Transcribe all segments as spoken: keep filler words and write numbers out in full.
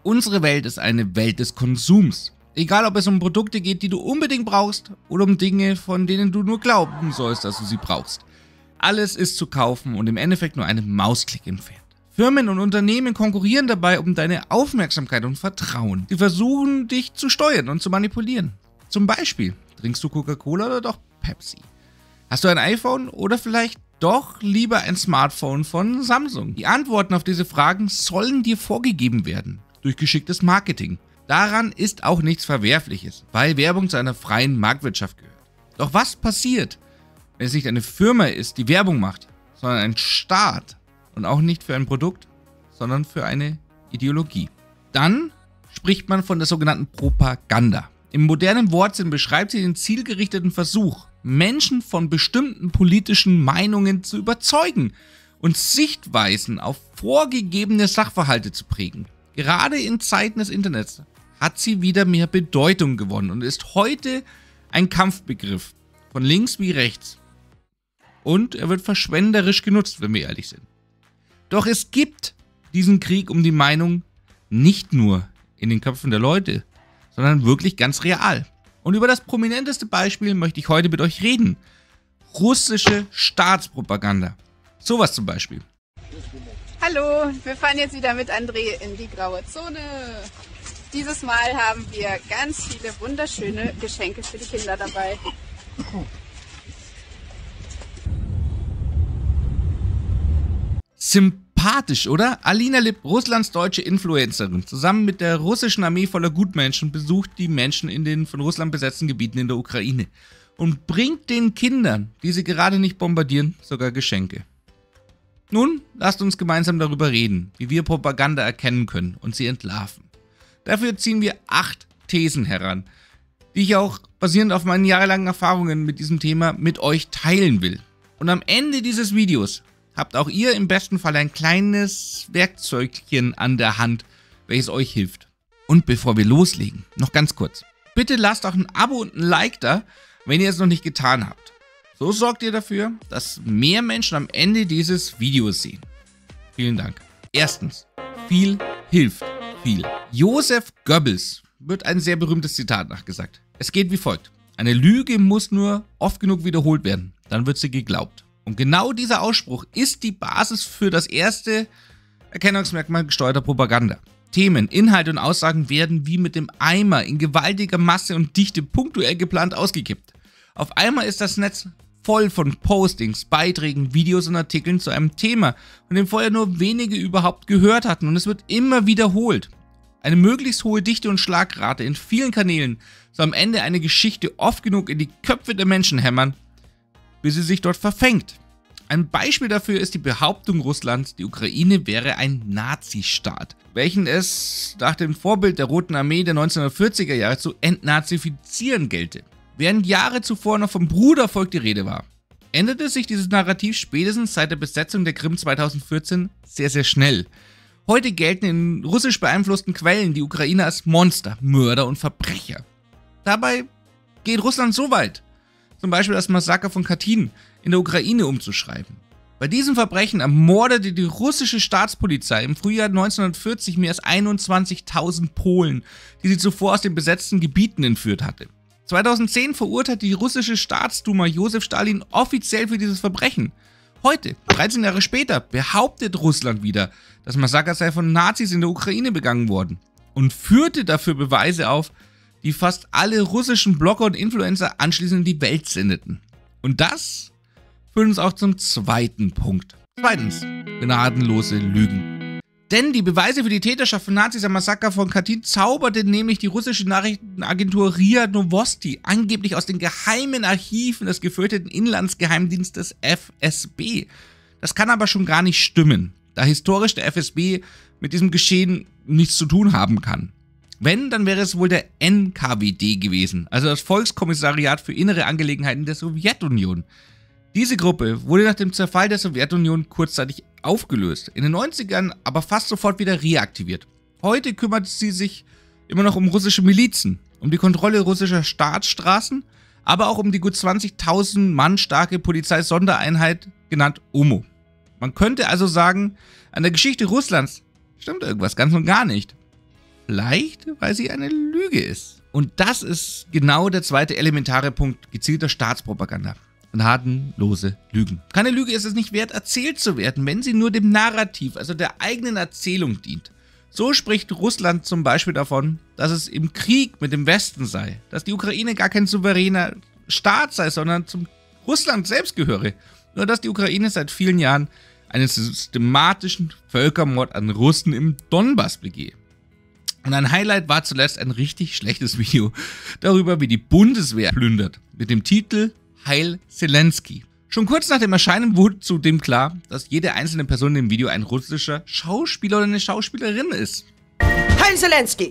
Unsere Welt ist eine Welt des Konsums. Egal, ob es um Produkte geht, die du unbedingt brauchst, oder um Dinge, von denen du nur glauben sollst, dass du sie brauchst. Alles ist zu kaufen und im Endeffekt nur einen Mausklick entfernt. Firmen und Unternehmen konkurrieren dabei um deine Aufmerksamkeit und Vertrauen. Sie versuchen, dich zu steuern und zu manipulieren. Zum Beispiel, trinkst du Coca-Cola oder doch Pepsi? Hast du ein iPhone oder vielleicht doch lieber ein Smartphone von Samsung? Die Antworten auf diese Fragen sollen dir vorgegeben werden, durch geschicktes Marketing. Daran ist auch nichts Verwerfliches, weil Werbung zu einer freien Marktwirtschaft gehört. Doch was passiert, wenn es nicht eine Firma ist, die Werbung macht, sondern ein Staat und auch nicht für ein Produkt, sondern für eine Ideologie? Dann spricht man von der sogenannten Propaganda. Im modernen Wortsinn beschreibt sie den zielgerichteten Versuch, Menschen von bestimmten politischen Meinungen zu überzeugen und Sichtweisen auf vorgegebene Sachverhalte zu prägen. Gerade in Zeiten des Internets hat sie wieder mehr Bedeutung gewonnen und ist heute ein Kampfbegriff, von links wie rechts. Und er wird verschwenderisch genutzt, wenn wir ehrlich sind. Doch es gibt diesen Krieg um die Meinung nicht nur in den Köpfen der Leute, sondern wirklich ganz real. Und über das prominenteste Beispiel möchte ich heute mit euch reden. Russische Staatspropaganda. Sowas zum Beispiel. Hallo, wir fahren jetzt wieder mit André in die graue Zone. Dieses Mal haben wir ganz viele wunderschöne Geschenke für die Kinder dabei. Sympathisch, oder? Alina Lipp, Russlands deutsche Influencerin, zusammen mit der russischen Armee voller Gutmenschen besucht die Menschen in den von Russland besetzten Gebieten in der Ukraine und bringt den Kindern, die sie gerade nicht bombardieren, sogar Geschenke. Nun, lasst uns gemeinsam darüber reden, wie wir Propaganda erkennen können und sie entlarven. Dafür ziehen wir acht Thesen heran, die ich auch basierend auf meinen jahrelangen Erfahrungen mit diesem Thema mit euch teilen will. Und am Ende dieses Videos habt auch ihr im besten Fall ein kleines Werkzeugchen an der Hand, welches euch hilft. Und bevor wir loslegen, noch ganz kurz. Bitte lasst auch ein Abo und ein Like da, wenn ihr es noch nicht getan habt. So sorgt ihr dafür, dass mehr Menschen am Ende dieses Videos sehen. Vielen Dank. Erstens, viel hilft viel. Joseph Goebbels wird ein sehr berühmtes Zitat nachgesagt. Es geht wie folgt. Eine Lüge muss nur oft genug wiederholt werden, dann wird sie geglaubt. Und genau dieser Ausspruch ist die Basis für das erste Erkennungsmerkmal gesteuerter Propaganda. Themen, Inhalte und Aussagen werden wie mit dem Eimer in gewaltiger Masse und Dichte punktuell geplant ausgekippt. Auf einmal ist das Netz voll von Postings, Beiträgen, Videos und Artikeln zu einem Thema, von dem vorher nur wenige überhaupt gehört hatten, und es wird immer wiederholt. Eine möglichst hohe Dichte und Schlagrate in vielen Kanälen soll am Ende eine Geschichte oft genug in die Köpfe der Menschen hämmern, bis sie sich dort verfängt. Ein Beispiel dafür ist die Behauptung Russlands, die Ukraine wäre ein Nazistaat, welchen es nach dem Vorbild der Roten Armee der neunzehnhundertvierziger Jahre zu entnazifizieren gelte. Während Jahre zuvor noch vom Brudervolk die Rede war, änderte sich dieses Narrativ spätestens seit der Besetzung der Krim zweitausendvierzehn sehr, sehr schnell. Heute gelten in russisch beeinflussten Quellen die Ukrainer als Monster, Mörder und Verbrecher. Dabei geht Russland so weit, zum Beispiel das Massaker von Katyn in der Ukraine umzuschreiben. Bei diesem Verbrechen ermordete die russische Staatspolizei im Frühjahr neunzehnhundertvierzig mehr als einundzwanzigtausend Polen, die sie zuvor aus den besetzten Gebieten entführt hatte. zweitausendzehn verurteilte die russische Staatsduma Josef Stalin offiziell für dieses Verbrechen. Heute, dreizehn Jahre später, behauptet Russland wieder, das Massaker sei von Nazis in der Ukraine begangen worden und führte dafür Beweise auf, die fast alle russischen Blogger und Influencer anschließend in die Welt sendeten. Und das führt uns auch zum zweiten Punkt. Zweitens, gnadenlose Lügen. Denn die Beweise für die Täterschaft von Nazis am Massaker von Katyn zauberte nämlich die russische Nachrichtenagentur R I A Novosti angeblich aus den geheimen Archiven des gefürchteten Inlandsgeheimdienstes F S B. Das kann aber schon gar nicht stimmen, da historisch der F S B mit diesem Geschehen nichts zu tun haben kann. Wenn, dann wäre es wohl der N K W D gewesen, also das Volkskommissariat für innere Angelegenheiten der Sowjetunion. Diese Gruppe wurde nach dem Zerfall der Sowjetunion kurzzeitig aufgelöst, in den neunzigern aber fast sofort wieder reaktiviert. Heute kümmert sie sich immer noch um russische Milizen, um die Kontrolle russischer Staatsstraßen, aber auch um die gut zwanzigtausend Mann starke Polizeisondereinheit, genannt O M O. Man könnte also sagen, an der Geschichte Russlands stimmt irgendwas ganz und gar nicht. Vielleicht, weil sie eine Lüge ist. Und das ist genau der zweite elementare Punkt gezielter Staatspropaganda. Gnadenlose Lügen. Keine Lüge ist es nicht wert, erzählt zu werden, wenn sie nur dem Narrativ, also der eigenen Erzählung dient. So spricht Russland zum Beispiel davon, dass es im Krieg mit dem Westen sei, dass die Ukraine gar kein souveräner Staat sei, sondern zum Russland selbst gehöre. Nur dass die Ukraine seit vielen Jahren einen systematischen Völkermord an Russen im Donbass begehe. Und ein Highlight war zuletzt ein richtig schlechtes Video darüber, wie die Bundeswehr plündert, mit dem Titel Heil Zelensky. Schon kurz nach dem Erscheinen wurde zudem klar, dass jede einzelne Person im Video ein russischer Schauspieler oder eine Schauspielerin ist. Heil Zelensky!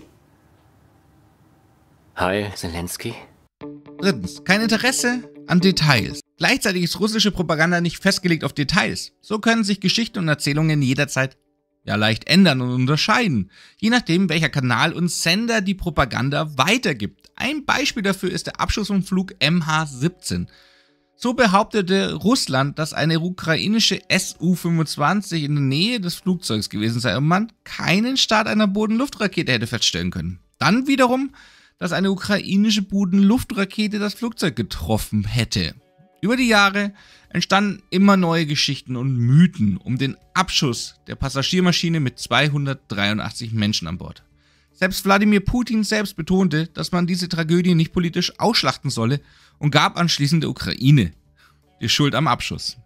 Heil Zelensky? Drittens, kein Interesse an Details. Gleichzeitig ist russische Propaganda nicht festgelegt auf Details. So können sich Geschichten und Erzählungen jederzeit ja leicht ändern und unterscheiden, je nachdem, welcher Kanal und Sender die Propaganda weitergibt. Ein Beispiel dafür ist der Abschuss vom Flug M H siebzehn. So behauptete Russland, dass eine ukrainische S U fünfundzwanzig in der Nähe des Flugzeugs gewesen sei und man keinen Start einer Boden-Luft-Rakete hätte feststellen können. Dann wiederum, dass eine ukrainische Boden-Luft-Rakete das Flugzeug getroffen hätte. Über die Jahre entstanden immer neue Geschichten und Mythen um den Abschuss der Passagiermaschine mit zweihundertdreiundachtzig Menschen an Bord. Selbst Wladimir Putin selbst betonte, dass man diese Tragödie nicht politisch ausschlachten solle und gab anschließend der Ukraine die Schuld am Abschuss.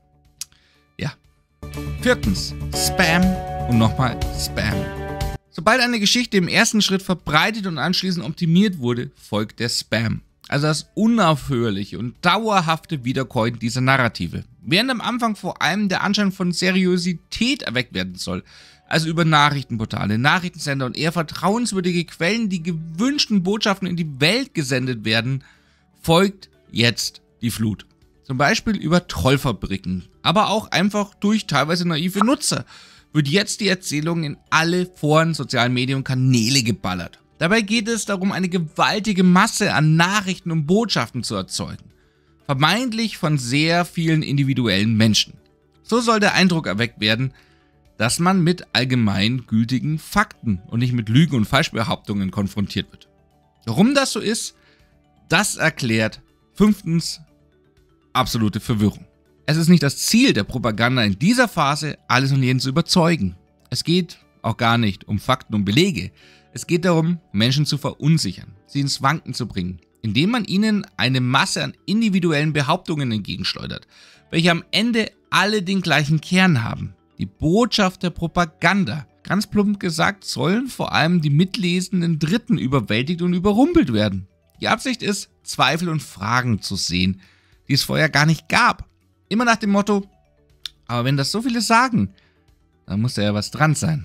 Ja. Viertens, Spam und nochmal Spam. Sobald eine Geschichte im ersten Schritt verbreitet und anschließend optimiert wurde, folgt der Spam. Also das unaufhörliche und dauerhafte Wiederkäuen dieser Narrative. Während am Anfang vor allem der Anschein von Seriosität erweckt werden soll, also über Nachrichtenportale, Nachrichtensender und eher vertrauenswürdige Quellen, die gewünschten Botschaften in die Welt gesendet werden, folgt jetzt die Flut. Zum Beispiel über Trollfabriken, aber auch einfach durch teilweise naive Nutzer wird jetzt die Erzählung in alle Foren, sozialen Medien und Kanäle geballert. Dabei geht es darum, eine gewaltige Masse an Nachrichten und Botschaften zu erzeugen. Vermeintlich von sehr vielen individuellen Menschen. So soll der Eindruck erweckt werden, dass man mit allgemein gültigen Fakten und nicht mit Lügen und Falschbehauptungen konfrontiert wird. Warum das so ist, das erklärt fünftens absolute Verwirrung. Es ist nicht das Ziel der Propaganda in dieser Phase, alles und jeden zu überzeugen. Es geht auch gar nicht um Fakten und Belege. Es geht darum, Menschen zu verunsichern, sie ins Wanken zu bringen, indem man ihnen eine Masse an individuellen Behauptungen entgegenschleudert, welche am Ende alle den gleichen Kern haben. Die Botschaft der Propaganda. Ganz plump gesagt, sollen vor allem die mitlesenden Dritten überwältigt und überrumpelt werden. Die Absicht ist, Zweifel und Fragen zu sehen, die es vorher gar nicht gab. Immer nach dem Motto, aber wenn das so viele sagen, dann muss da ja was dran sein.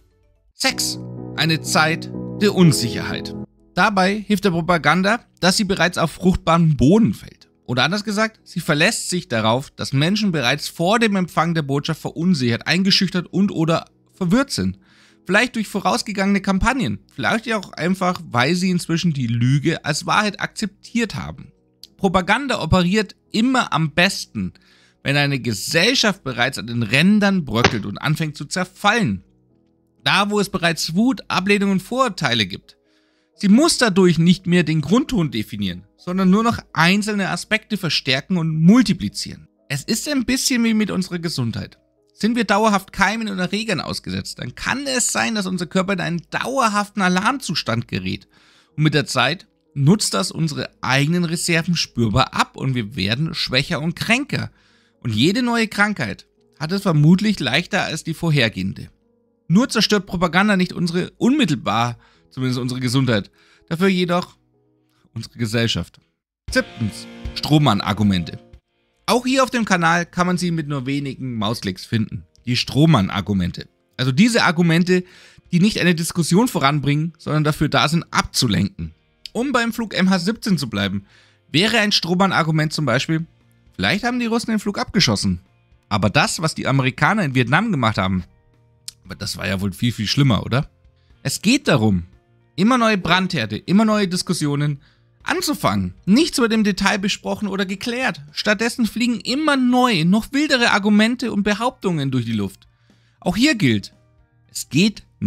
Sex. Eine Zeit der Unsicherheit. Dabei hilft der Propaganda, dass sie bereits auf fruchtbaren Boden fällt. Oder anders gesagt, sie verlässt sich darauf, dass Menschen bereits vor dem Empfang der Botschaft verunsichert, eingeschüchtert und oder verwirrt sind. Vielleicht durch vorausgegangene Kampagnen, vielleicht auch einfach, weil sie inzwischen die Lüge als Wahrheit akzeptiert haben. Propaganda operiert immer am besten, wenn eine Gesellschaft bereits an den Rändern bröckelt und anfängt zu zerfallen. Da, wo es bereits Wut, Ablehnung und Vorurteile gibt. Sie muss dadurch nicht mehr den Grundton definieren, sondern nur noch einzelne Aspekte verstärken und multiplizieren. Es ist ein bisschen wie mit unserer Gesundheit. Sind wir dauerhaft Keimen und Erregern ausgesetzt, dann kann es sein, dass unser Körper in einen dauerhaften Alarmzustand gerät. Und mit der Zeit nutzt das unsere eigenen Reserven spürbar ab und wir werden schwächer und kränker. Und jede neue Krankheit hat es vermutlich leichter als die vorhergehende. Nur zerstört Propaganda nicht unsere unmittelbar, zumindest unsere Gesundheit, dafür jedoch unsere Gesellschaft. Siebtens. Strohmann-Argumente. Auch hier auf dem Kanal kann man sie mit nur wenigen Mausklicks finden. Die Strohmann-Argumente. Also diese Argumente, die nicht eine Diskussion voranbringen, sondern dafür da sind, abzulenken. Um beim Flug M H siebzehn zu bleiben, wäre ein Strohmann-Argument zum Beispiel, vielleicht haben die Russen den Flug abgeschossen. Aber das, was die Amerikaner in Vietnam gemacht haben, aber das war ja wohl viel, viel schlimmer, oder? Es geht darum, immer neue Brandherde, immer neue Diskussionen anzufangen. Nichts wird im Detail besprochen oder geklärt. Stattdessen fliegen immer neue, noch wildere Argumente und Behauptungen durch die Luft. Auch hier gilt, es geht nicht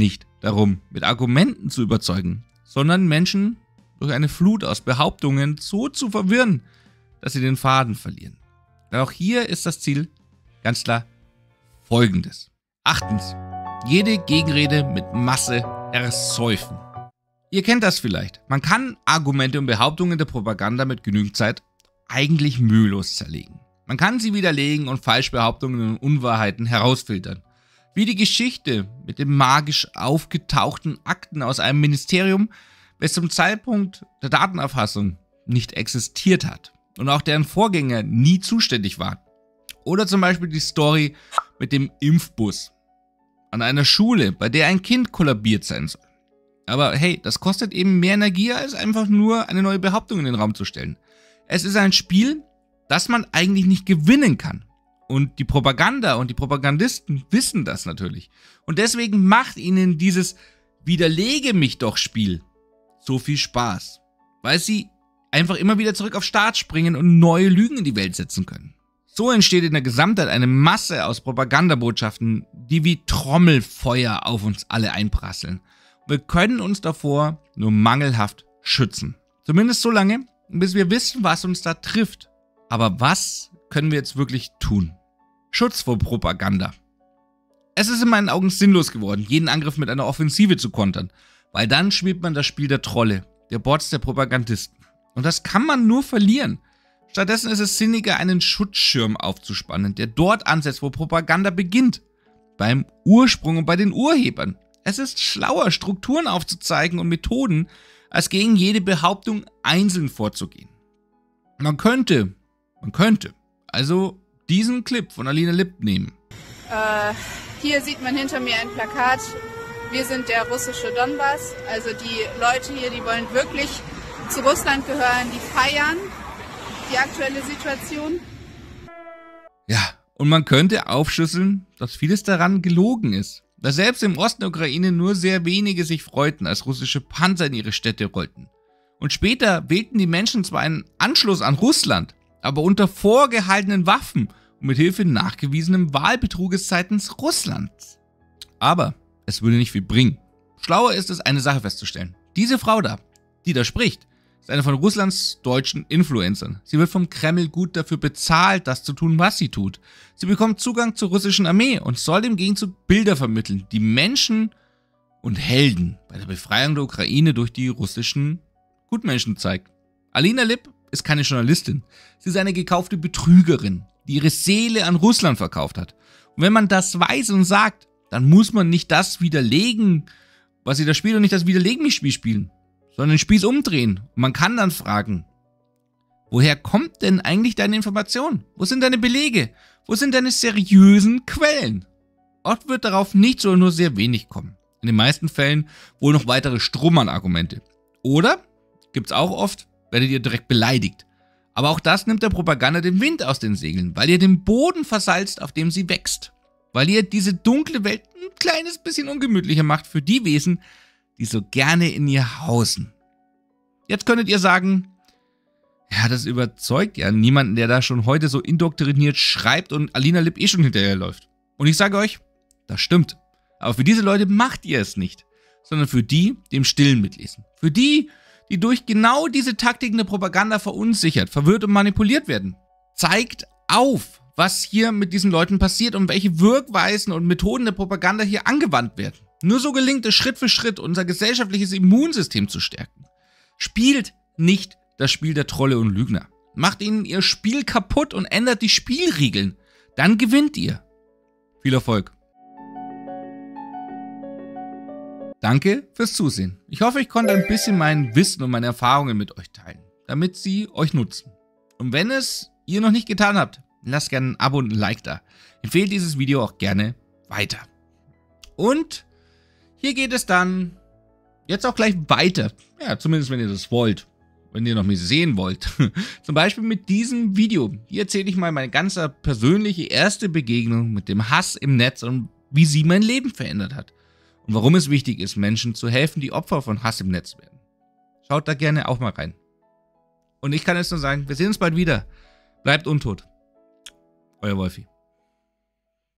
darum, mit Argumenten zu überzeugen, sondern Menschen durch eine Flut aus Behauptungen so zu verwirren, dass sie den Faden verlieren. Und auch hier ist das Ziel ganz klar folgendes. Achtens. Jede Gegenrede mit Masse ersäufen. Ihr kennt das vielleicht. Man kann Argumente und Behauptungen der Propaganda mit genügend Zeit eigentlich mühelos zerlegen. Man kann sie widerlegen und Falschbehauptungen und Unwahrheiten herausfiltern. Wie die Geschichte mit den magisch aufgetauchten Akten aus einem Ministerium, das zum Zeitpunkt der Datenerfassung nicht existiert hat und auch deren Vorgänger nie zuständig waren. Oder zum Beispiel die Story mit dem Impfbus an einer Schule, bei der ein Kind kollabiert sein soll. Aber hey, das kostet eben mehr Energie, als einfach nur eine neue Behauptung in den Raum zu stellen. Es ist ein Spiel, das man eigentlich nicht gewinnen kann. Und die Propaganda und die Propagandisten wissen das natürlich. Und deswegen macht ihnen dieses Widerlege mich doch Spiel so viel Spaß. Weil sie einfach immer wieder zurück auf Start springen und neue Lügen in die Welt setzen können. So entsteht in der Gesamtheit eine Masse aus Propagandabotschaften, die wie Trommelfeuer auf uns alle einprasseln. Wir können uns davor nur mangelhaft schützen. Zumindest so lange, bis wir wissen, was uns da trifft. Aber was können wir jetzt wirklich tun? Schutz vor Propaganda. Es ist in meinen Augen sinnlos geworden, jeden Angriff mit einer Offensive zu kontern, weil dann spielt man das Spiel der Trolle, der Bots, der Propagandisten. Und das kann man nur verlieren. Stattdessen ist es sinniger, einen Schutzschirm aufzuspannen, der dort ansetzt, wo Propaganda beginnt. Beim Ursprung und bei den Urhebern. Es ist schlauer, Strukturen aufzuzeigen und Methoden, als gegen jede Behauptung einzeln vorzugehen. Man könnte, man könnte, also diesen Clip von Alina Lipp nehmen. Äh, hier sieht man hinter mir ein Plakat. Wir sind der russische Donbass. Also die Leute hier, die wollen wirklich zu Russland gehören, die feiern die aktuelle Situation. Ja, und man könnte aufschlüsseln, dass vieles daran gelogen ist. Dass selbst im Osten der Ukraine nur sehr wenige sich freuten, als russische Panzer in ihre Städte rollten. Und später wählten die Menschen zwar einen Anschluss an Russland, aber unter vorgehaltenen Waffen und mit Hilfe nachgewiesenem Wahlbetruges seitens Russlands. Aber es würde nicht viel bringen. Schlauer ist es, eine Sache festzustellen. Diese Frau da, die da spricht, ist eine von Russlands deutschen Influencern. Sie wird vom Kreml gut dafür bezahlt, das zu tun, was sie tut. Sie bekommt Zugang zur russischen Armee und soll im Gegenzug Bilder vermitteln, die Menschen und Helden bei der Befreiung der Ukraine durch die russischen Gutmenschen zeigt. Alina Lipp ist keine Journalistin. Sie ist eine gekaufte Betrügerin, die ihre Seele an Russland verkauft hat. Und wenn man das weiß und sagt, dann muss man nicht das widerlegen, was sie da spielt, und nicht das Widerlegen mich Spiel spielen, sondern den Spieß umdrehen. Und man kann dann fragen, woher kommt denn eigentlich deine Information? Wo sind deine Belege? Wo sind deine seriösen Quellen? Oft wird darauf nichts oder nur sehr wenig kommen. In den meisten Fällen wohl noch weitere Strohmann-Argumente. Oder, gibt's auch oft, werdet ihr direkt beleidigt. Aber auch das nimmt der Propaganda den Wind aus den Segeln, weil ihr den Boden versalzt, auf dem sie wächst. Weil ihr diese dunkle Welt ein kleines bisschen ungemütlicher macht für die Wesen, die so gerne in ihr hausen. Jetzt könntet ihr sagen, ja, das überzeugt ja niemanden, der da schon heute so indoktriniert schreibt und Alina Lipp eh schon hinterherläuft. Und ich sage euch, das stimmt. Aber für diese Leute macht ihr es nicht, sondern für die, die im Stillen mitlesen. Für die, die durch genau diese Taktiken der Propaganda verunsichert, verwirrt und manipuliert werden. Zeigt auf, was hier mit diesen Leuten passiert und welche Wirkweisen und Methoden der Propaganda hier angewandt werden. Nur so gelingt es Schritt für Schritt, unser gesellschaftliches Immunsystem zu stärken. Spielt nicht das Spiel der Trolle und Lügner. Macht ihnen ihr Spiel kaputt und ändert die Spielregeln. Dann gewinnt ihr. Viel Erfolg. Danke fürs Zusehen. Ich hoffe, ich konnte ein bisschen mein Wissen und meine Erfahrungen mit euch teilen, damit sie euch nutzen. Und wenn es ihr noch nicht getan habt, lasst gerne ein Abo und ein Like da. Empfehlt dieses Video auch gerne weiter. Und hier geht es dann jetzt auch gleich weiter. Ja, zumindest wenn ihr das wollt. Wenn ihr noch mich sehen wollt. Zum Beispiel mit diesem Video. Hier erzähle ich mal meine ganz persönliche erste Begegnung mit dem Hass im Netz und wie sie mein Leben verändert hat. Und warum es wichtig ist, Menschen zu helfen, die Opfer von Hass im Netz werden. Schaut da gerne auch mal rein. Und ich kann jetzt nur sagen, wir sehen uns bald wieder. Bleibt untot. Euer Wolfi.